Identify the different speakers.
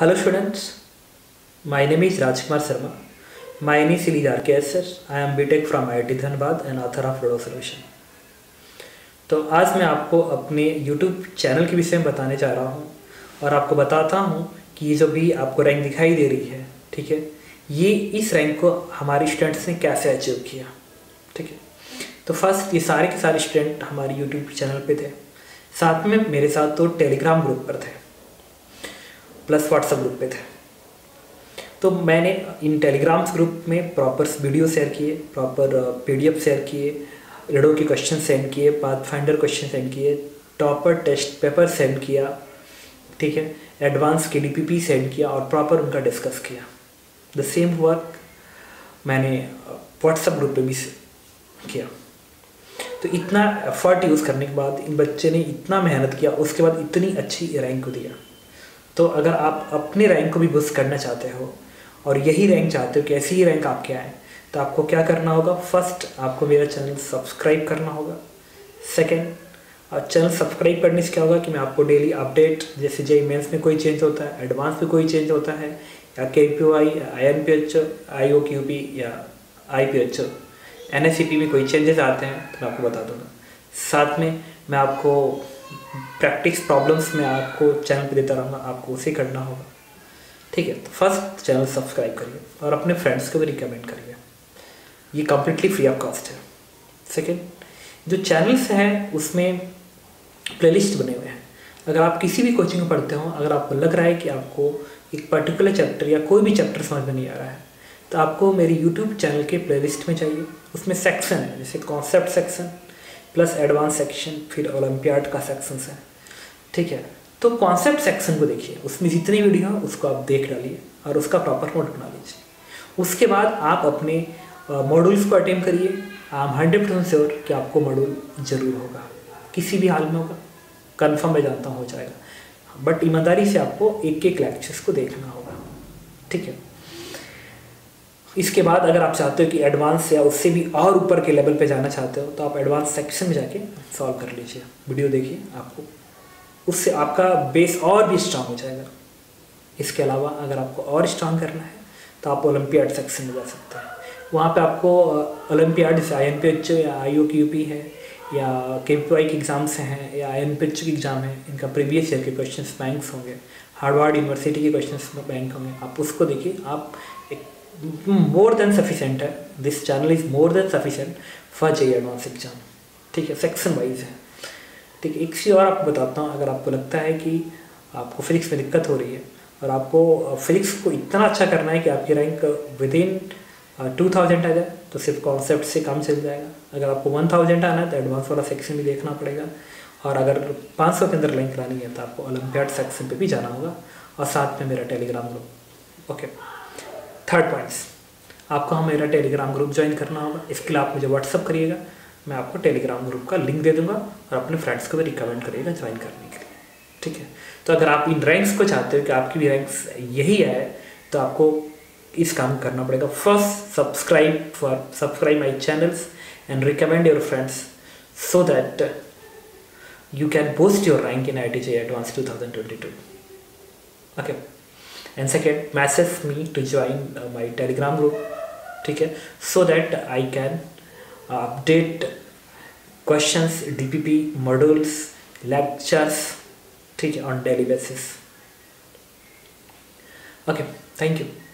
Speaker 1: Hello students, my name is Rajkumar Sharma. My initial is RKSS. I am BTech from IIT Dhanbad and author of Ludo Solution. तो आज मैं आपको अपने YouTube channel के विषय में बताने जा रहा हूँ और आपको बताता हूँ कि ये जो भी आपको रैंक दिखाई दे रही है, ठीक है, ये इस रैंक को हमारे स्टूडेंट्स ने कैसे अचीव किया, ठीक है। तो फर्स्ट ये सारे के सारे स्टूडेंट हमारे YouTube चैनल पे थे, साथ में मेरे साथ तो टेलीग्राम ग्रुप पर थे प्लस व्हाट्सएप ग्रुप पे थे। तो मैंने इन टेलीग्राम ग्रुप में प्रॉपर वीडियो शेयर किए, प्रॉपर PDF शेयर किए, लूडो के क्वेश्चन सेंड किए, पाथफाइंडर क्वेश्चन सेंड किए, टॉपर टेस्ट पेपर सेंड किया, ठीक है, एडवांस के DPP सेंड किया और प्रॉपर उनका डिस्कस किया। द सेम वर्क मैंने व्हाट्सएप ग्रुप पे भी किया। तो इतना एफर्ट यूज़ करने के बाद इन बच्चे ने इतना मेहनत किया, उसके बाद इतनी अच्छी रैंक को दिया। तो अगर आप अपने रैंक को भी बूस्ट करना चाहते हो और यही रैंक चाहते हो कि ऐसी ही रैंक आपके आए, तो आपको क्या करना होगा? फर्स्ट आपको मेरा चैनल सब्सक्राइब करना होगा। सेकंड, चैनल सब्सक्राइब करने से क्या होगा कि मैं आपको डेली अपडेट, जैसे JEE मेंस में कोई चेंज होता है, एडवांस में कोई चेंज होता है, या KPY, INPH, IOQP या IPH, NSCP में कोई चेंजेस आते हैं तो मैं आपको बता दूंगा। साथ में मैं आपको प्रैक्टिस प्रॉब्लम्स में आपको चैनल पे देता रहूँगा, आपको उसे करना होगा, ठीक है। तो फर्स्ट चैनल सब्सक्राइब करिए और अपने फ्रेंड्स को भी रिकमेंड करिए, ये कम्प्लीटली फ्री ऑफ कॉस्ट है। सेकेंड, जो चैनल्स हैं उसमें प्लेलिस्ट बने हुए हैं। अगर आप किसी भी कोचिंग में पढ़ते हो, अगर आपको लग रहा है कि आपको एक पर्टिकुलर चैप्टर या कोई भी चैप्टर समझ में नहीं आ रहा है, तो आपको मेरी यूट्यूब चैनल के प्लेलिस्ट में चाहिए। उसमें सेक्शन है, जैसे concept section plus advance section, फिर ओलंपियाड का सेक्शन है, ठीक है। तो कॉन्सेप्ट सेक्शन को देखिए, उसमें जितनी वीडियो है उसको आप देख डालिए और उसका प्रॉपर नोट बना लीजिए। उसके बाद आप अपने मॉड्यूल्स को अटेम्प्ट करिए। आई एम 100% श्योर कि आपको मॉड्यूल जरूर होगा, किसी भी हाल में होगा, कन्फर्म मैं जानता हूँ हो जाएगा। बट ईमानदारी से आपको एक एक लेक्चर्स को देखना होगा, ठीक है। इसके बाद अगर आप चाहते हो कि एडवांस या उससे भी और ऊपर के लेवल पे जाना चाहते हो, तो आप एडवांस सेक्शन में जाके सॉल्व कर लीजिए, वीडियो देखिए, आपको उससे आपका बेस और भी स्ट्रांग हो जाएगा। इसके अलावा अगर आपको और स्ट्रांग करना है तो आप ओलंपियाड सेक्शन में जा सकते हैं। वहाँ पे आपको ओलंपियाड जैसे INPH या IOQP है या KPY के एग्ज़ाम्स हैं या INPH के एग्ज़ाम है, इनका प्रीवियस ईयर के क्वेश्चन बैंक्स होंगे, हार्वर्ड यूनिवर्सिटी के क्वेश्चन बैंक होंगे, आप उसको देखिए। आप एक मोर देन सफिशेंट है, this channel is more than sufficient for JEE advance exam, ठीक है। सेक्शन वाइज है, ठीक है। एक चीज़ और आपको बताता हूँ, अगर आपको लगता है कि आपको फिजिक्स में दिक्कत हो रही है और आपको फिजिक्स को इतना अच्छा करना है कि आपकी रैंक विद इन 2000 आ जाए, तो सिर्फ कॉन्सेप्ट से काम चल जाएगा। अगर आपको 1000 आना है तो एडवांस वाला सेक्शन भी देखना पड़ेगा, और अगर 500 के अंदर रैंक लानी है तो आपको ओलंपियाड सेक्शन पे भी जाना होगा, और साथ में मेरा telegram group, okay. Third points, आपको मेरा टेलीग्राम ग्रुप ज्वाइन करना होगा। इसके लिए आप मुझे व्हाट्सअप करिएगा, मैं आपको टेलीग्राम ग्रुप का लिंक दे दूंगा और अपने फ्रेंड्स को भी रिकमेंड करिएगा ज्वाइन करने के लिए, ठीक है। तो अगर आप इन रैंक्स को चाहते हो कि आपकी भी रैंक्स यही है, तो आपको इस काम करना पड़ेगा। First, subscribe my channels and recommend your friends so that you can boost your rank in IIT JEE Advanced 2022, okay। And second, message me to join my Telegram group, ठीक है, so that I can update questions, DPP, modules, lectures, ठीक है, on daily basis, okay। Thank you।